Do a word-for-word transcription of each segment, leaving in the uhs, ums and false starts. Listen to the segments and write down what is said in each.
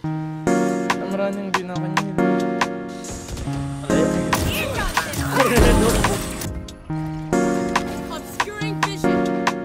Ang running din ako niya. Obscuring vision.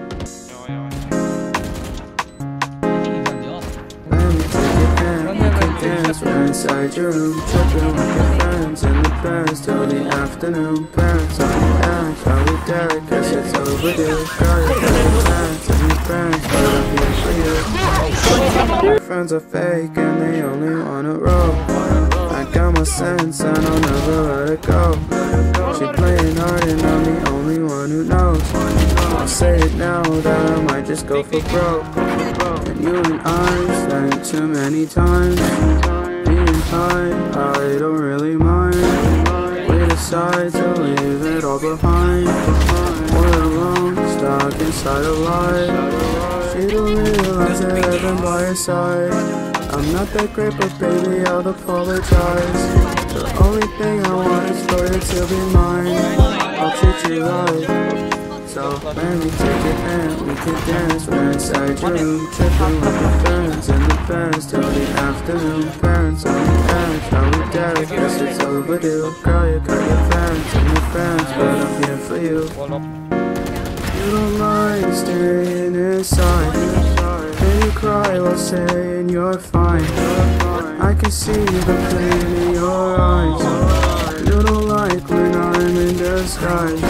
We're inside your room, tripping with your friends in the past till the afternoon. Parents on the edge, are we dead? Guess it's overdue. Got your friends and your friends, but I'm here for you. Your friends are fake and they only wanna roll. I got my sense and I'll never let it go. She playing hard and I'm the only one who knows. I'll say it now that I might just go for broke. And you and I spent too many times being high, I don't really mind. We decide to leave it all behind. We're alone, stuck inside a lie. She don't realize that I've been by her side. I'm not that great, but baby, I'll apologize. The only thing I want is for you to be mine. I'll treat you right. So let me take your hand, we can dance. We're inside your room, tripping with your friends in the past till the afternoon. Parents on the edge, are we dead? Guess it's overdue. Girl, you got your friends and your friends, but I'm here for you. You don't mind staying inside, and you cry while saying you're fine. I can see the pain in your eyes. You don't like when I'm in disguise.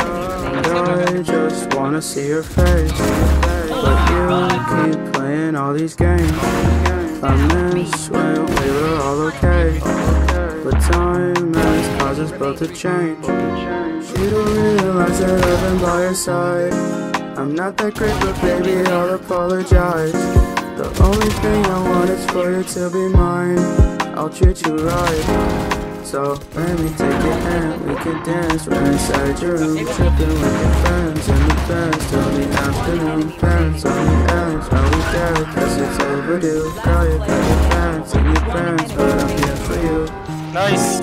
I just wanna see your face, but you keep playing all these games. I miss when we were all okay, but time has caused us both to change. She don't realize that I've been by her side. I'm not that great, but baby, I'll apologize. The only thing I want is for you to be mine. I'll treat you right. So let me take your hand, we can dance. We're inside your room, tripping with your friends in the past till the afternoon. Parents on the edge, are we dead? Guess it's overdue. Girl, you got your friends and your friends, but I'm here for you. Nice!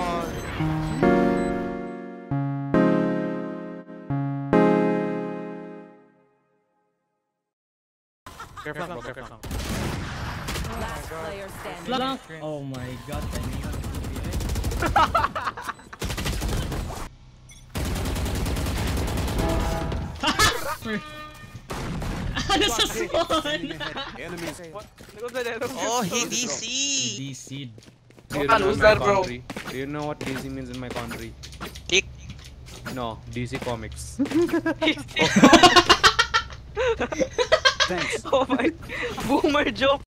Careful, bro, careful. Last player standing. Oh my god, I knew it. Ano sa spawn? Oh, he D C. D C. Do you know my country? Do you know what D C means in my country? Dick. No, D C Comics. Oh my, boomer joke.